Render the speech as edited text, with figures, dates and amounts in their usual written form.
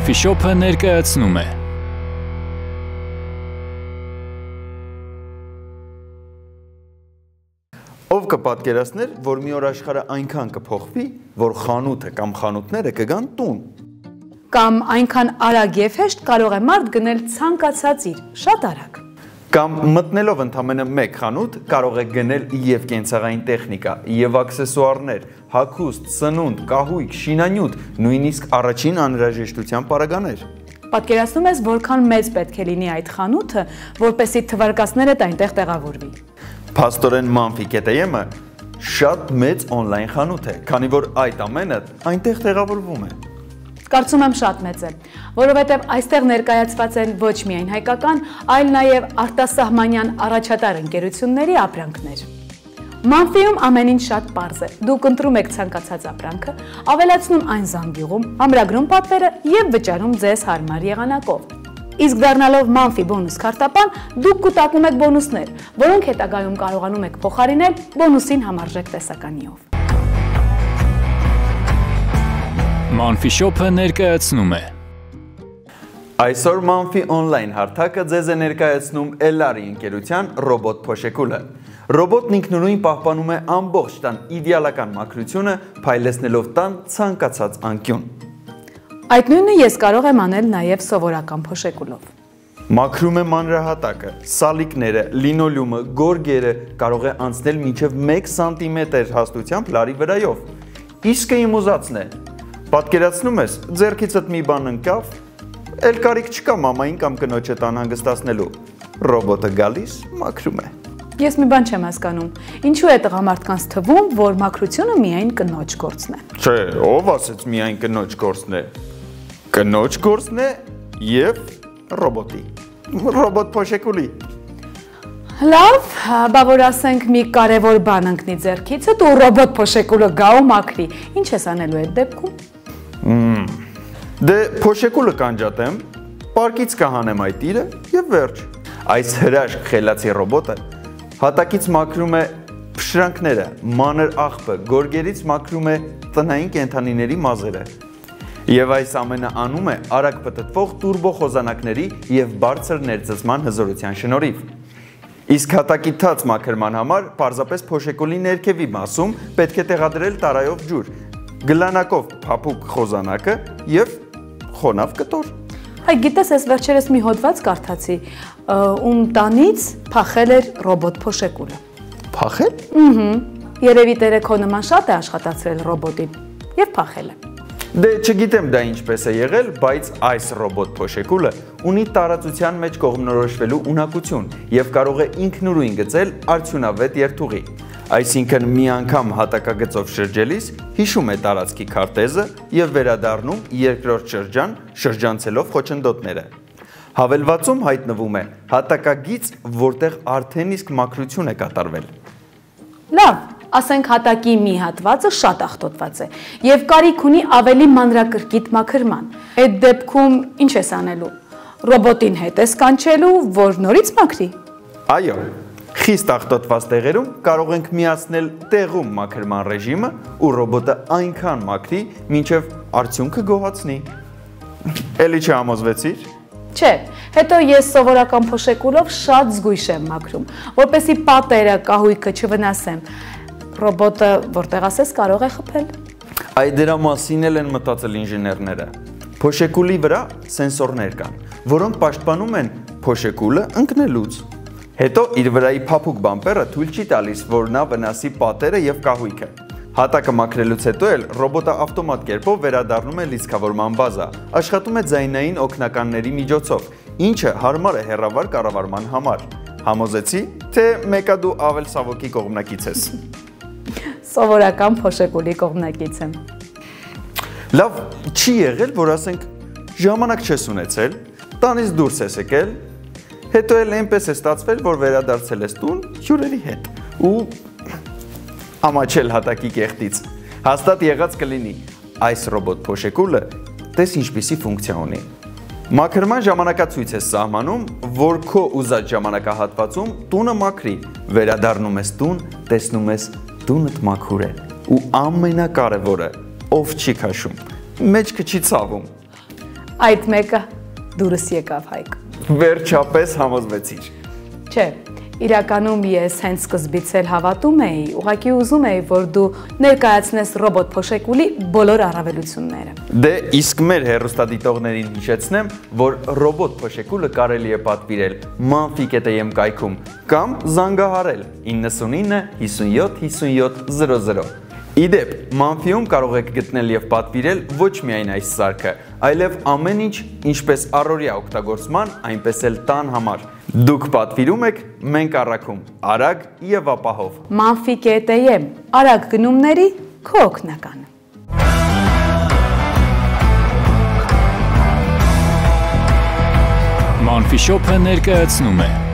Մանֆի շոփը ներկայացնում է Ով կպատկերացներ, որ մի օր աշխարհը այնքան կփոխվի, որ խանութը կամ խանութները կգան տուն։ Կամ այնքան արագ եւ հեշտ կարող է մարդ գնել ցանկացած իր, շատ արագ։ Կամ մտնելով ընդամենը մեկ խանութ կարող է գնել եւ կենցաղային տեխնիկա, եւ աքսեսուարներ, հագուստ, սնունդ, կահույք, շինանյութ, նույնիսկ առաջին անհրաժեշտության պարագաներ։ Պատկերացնում ես, որքան մեծ պետք է լինի այդ խանութը, որպեսզի թվարկածներդ այնտեղ տեղավորվի։ Փաստորեն Manfi.am-ը շատ մեծ on-line խանութ է, քանի որ այդ ամենը այնտեղ տեղավորվում է։ Կարծում եմ շատ մեծ է, որովհետև այստեղ ներկայացված են ոչ միայն հայկական, այլ նաև արտասահմանյան առաջատար ընկերությունների ապրանքներ։ Manfi-ում ամեն ինչ շատ պարզ է։ Դուք ընտրում եք ցանկացած ապրանքը, ավելացնում այն զանգյուղում, ամրագրում պատվերը եւ վճարում ձեզ հարմար եղանակով։ Իսկ դառնալով Manfi բոնուս քարտապան, դուք կուտակում եք բոնուսներ, որոնք հետագայում կարողանում եք փոխարինել բոնուսին համարժեք տեսականիով։ Մանֆի շոփը ներկայացնում է Այսօր Manfi on-line հարթակը ձեզ է ներկայացնում Elari ընկերության ռոբոտ փոշեկուլը։ Ռոբոտն ինքնուրույն պահպանում է ամբողջ տան իդեալական մաքրությունը, փայլեցնելով տան ցանկացած անկյուն։ Այդ նույնը ես կարող եմ անել նաև սովորական փոշեկուլով։ Մաքրում է մանրահատակը, սալիկները, լինոլեումը, գորգերը, կարող է անցնել մինչև 1 սանտիմետր հաստությամբ լարի վրայով։ Իսկը իմ ուզածն է։ Պատկերացնում ես, ձեռքիցդ մի բան ընկավ, էլ կարիք չկա մամային կամ կնոջդ անհանգստացնելու։ Ռոբոտը գալիս, մաքրում է։ Ես մի բան չեմ հասկանում։ Ինչու է տղամարդկանց թվում, որ մաքրությունը միայն կնոջ գործն է։ Չէ, ով ասեց միայն կնոջ գործն է։ Կնոջ գործն է եւ ռոբոտի։ Ռոբոտ փոշեկուլի։ Լավ, բա որ ասենք մի կարևոր բան ընկնի ձեռքիցդ ու ռոբոտ փոշեկուլը գա ու մաքրի։ Ինչ ես անելու այդ դեպքում։ Դե փոշեկուլը կանջատեմ, պարկից կհանեմ այդ իրը եւ վերջ։ Այս հրաշք խելացի ռոբոտը հատակից մաքրում է փշրանքները, մանր աղբը, գորգերից մաքրում է տնային կենդանիների մազերը։ Եվ այս ամենը անում է արագ պտտվող տուրբո խոզանակների եւ բարձր ներծծման հզորության շնորհիվ։ Իսկ հատակի թաց մաքրման համար պարզապես փոշեկուլի ներքևի մասում պետք է տեղադրել տարայով ջուր, գլանակով փափուկ խոզանակը եւ խոնավ կտոր։ Հայ, գիտես, ես վերջերս մի հոդված կարդացի, ում տանից փախել էր ռոբոտ փոշեկուլը։ Փախել։ Երևի տերը քո նման շատ է աշխատացրել ռոբոտին եւ փախել է։ Դե չգիտեմ դա ինչպես է եղել, բայց այս ռոբոտ փոշեկուլը ունի տարածության մեջ կողմնորոշվելու ունակություն եւ կարող է ինքնուրույն գծել արդյունավետ երթուղի։ Այսինքն մի անգամ հատակագծով շրջելիս հիշում է տարածքի քարտեզը եւ վերադառնում երկրորդ շրջան, շրջանցելով խոչընդոտները։ Հավելվածում հայտնվում է հատակագիծ, որտեղ արդեն իսկ մաքրություն է կատարվել։ Լավ, ասենք հատակի մի հատվածը շատ աղտոտված է եւ կարիք ունի ավելի մանրակրկիտ մաքրման։ Այդ դեպքում ինչ ես անելու։ Ռոբոտին հետ ես կանչելու, որ նորից մաքրի։ Այո, խիստ աղտոտված տեղերում կարող ենք միացնել տեղում մաքրման ռեժիմը ու ռոբոտը այնքան մաքրի, մինչև արդյունքը գոհացնի։ Էլի չհամոզվեցիր։ Չէ, հետո ես սովորական փոշեկուլով շատ զգույշ եմ մաքրում, որպեսզի պատերը, կահույքը չվնասեմ։ Ռոբոտը, որտեղ ասես, կարող է խփել։ Այդ դրա մասին են մտածել ինժեներները։ Փոշեկուլի վրա սենսորներ կան, որոնք պաշտպանում են փոշեկուլը ընկնելուց։ Հետո իր վրայի փափուկ բամպերը թույլ չի տալիս, որ նա վնասի պատերը եւ կահույքը։ Հատակը մաքրելուց հետո էլ ռոբոտը ավտոմատ կերպով վերադառնում է լիցքավորման բազա, աշխատում է ձայնային օգնականների միջոցով, ինչը հարմար է հեռավար կառավարման համար։ Համոզեցի, թե մեկա դու ավել սավոքի կողմնակից ես։ Սովորական փոշեկուլի կողմնակից եմ։ Լավ, չի եղել, որ ասենք ժամանակ չես ունեցել, տանից դուրս ես եկել, հետո էլ այնպես է ստացվել, որ վերադարձել ես տուն հյուրերի հետ ու ամաչել հատակի կեղտից։ Հաստատ եղած կլինի։ Այս ռոբոտ փոշեկուլը տես ինչպիսի ֆունկցիա ունի։ Մաքրման ժամանակացույց ես սահմանում, որ քո ուզած ժամանակահատվածում տունը մաքրի, վերադառնում ես տուն, տեսնում ես տունդ մաքուր է ու ամենակարևորը, ով չի քաշում, մեջքը չի ցավում։ այդ մեկը դուրս եկավ Հայկ։ Վերջապես համոզվեցիր։ Չէ, իրականում ես հենց սկզբից էլ հավատում էի, ուղղակի ուզում էի, որ դու ներկայացնես ռոբոտ փոշեկուլի բոլոր առավելությունները։ Դե իսկ մեր հեռուստադիտողներին հիշեցնեմ, որ ռոբոտ փոշեկուլը կարելի է պատվիրել manfi.am կայքում կամ զանգահարել 99 57 57 00։ Իդեպ, Manfi-ում կարող եք գտնել եւ պատվիրել ոչ միայն այս սարքը, այլև ամեն ինչ, ինչպես առօրյա օգտագործման, այնպես էլ տան համար։ Դուք պատվիրում եք, մենք առաքում, արագ եւ ապահով։ Manfi.am, արագ գնումների քո օգնականը։ Manfi Shop-ը ներկայացնում է